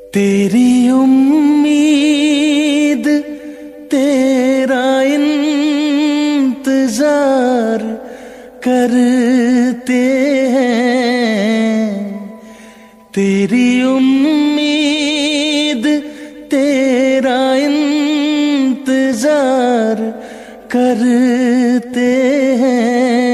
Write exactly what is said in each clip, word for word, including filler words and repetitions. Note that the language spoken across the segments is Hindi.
तेरी उम्मीद तेरा इंतजार करते हैं, तेरी उम्मीद तेरा इंतजार करते हैं।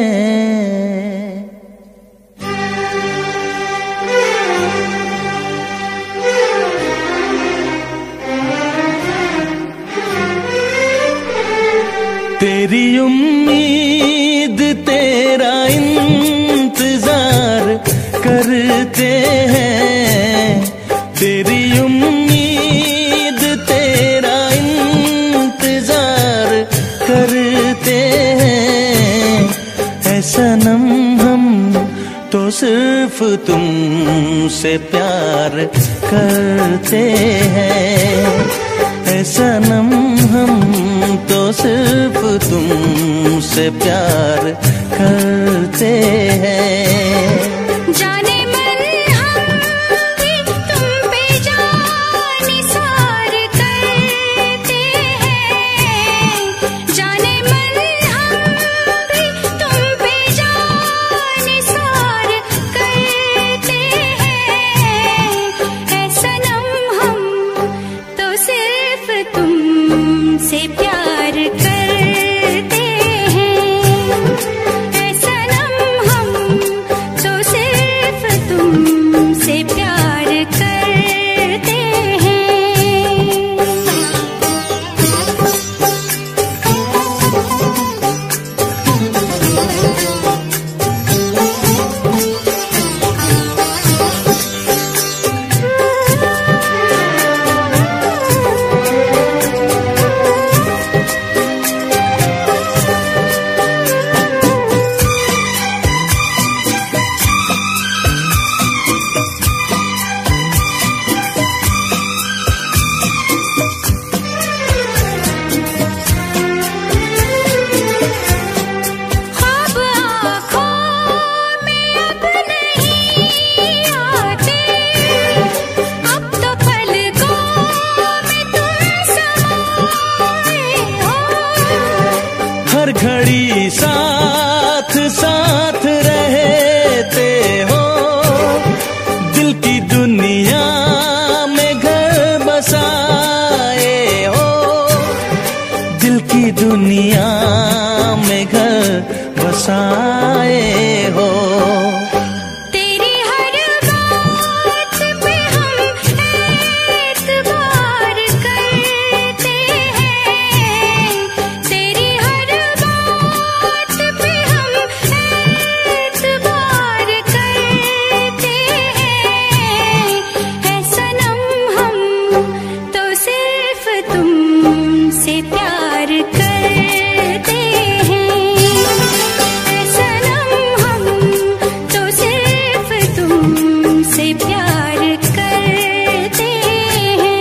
तेरी उम्मीद तेरा इंतजार करते हैं, तेरी उम्मीद तेरा इंतजार करते हैं। ऐ सनम हम तो सिर्फ तुमसे प्यार करते हैं, ऐ सनम हम तो सिर्फ तुमसे प्यार करते हैं। जाने मन हम भी तुम पे जान निसार करते हैं, जाने मन हम भी तुम पे जान निसार करते हैं। ऐ सनम हम तो सिर्फ तुमसे प्यार करते हैं, ऐ सनम हम तो सिर्फ तुमसे प्यार करते हैं। ख्वाब आँखों में अब नहीं आते, अब तो पलकों में तुम समाए हो। हर घड़ी साथ साथ रहते हो, दिल की दुनिया में घर बसाए हो, दिल की दुनिया में घर बसाए हो। तेरी हर बात पे हम एतबार करते हैं, तेरी हर बात पे हम एतबार करते हैं। ऐ सनम हम तो सिर्फ तुमसे प्यार करते हैं, ऐ सनम हम तो सिर्फ तुमसे प्यार करते हैं।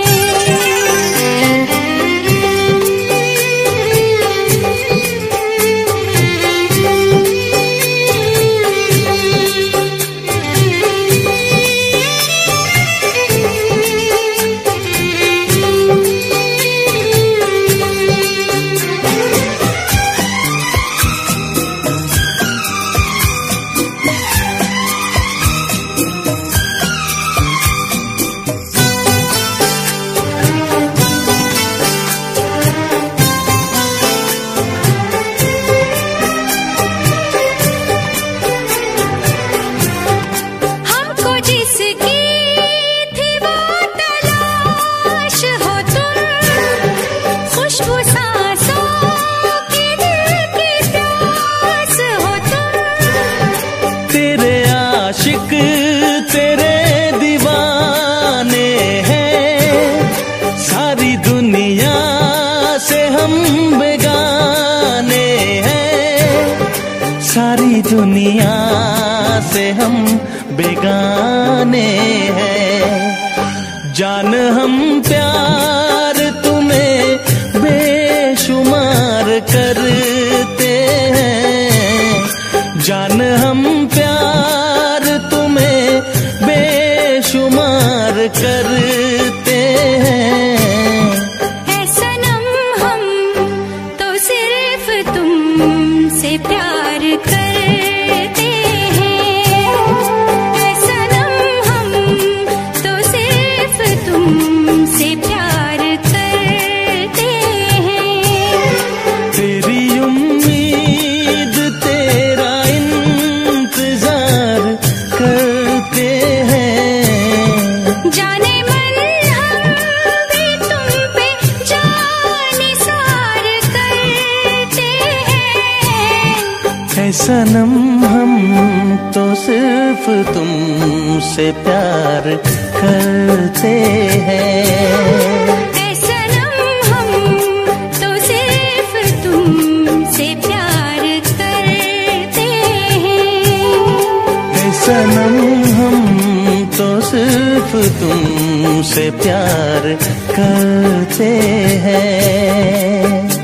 हमको जिसकी थी वो तलाश हो तुम, खुशबू सांसों की दिल की प्यास हो तुम। तेरे आशिक तेरे दीवाने हैं, सारी दुनिया से हम बेगाने हैं, सारी दुनिया से हम बेगाने हैं। जान हम प्यार तुम्हें बेशुमार करते हैं, जान हम प्यार तुम्हें बेशुमार करते तुमसे प्यार करते हैं। ऐ सनम हम तो सिर्फ तुमसे प्यार करते हैं। ऐ सनम हम तो सिर्फ तुमसे प्यार करते हैं।